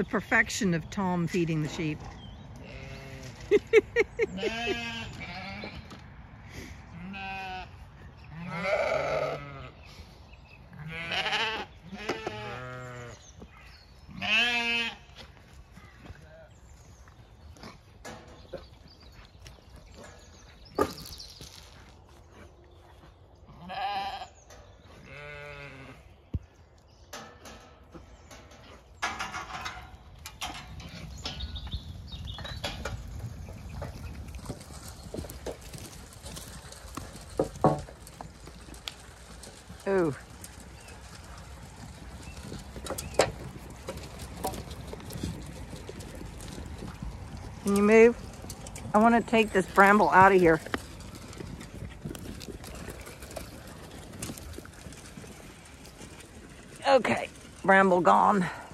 perfection of Tom feeding the sheep. Ooh. Can you move? I want to take this bramble out of here. Okay, bramble gone.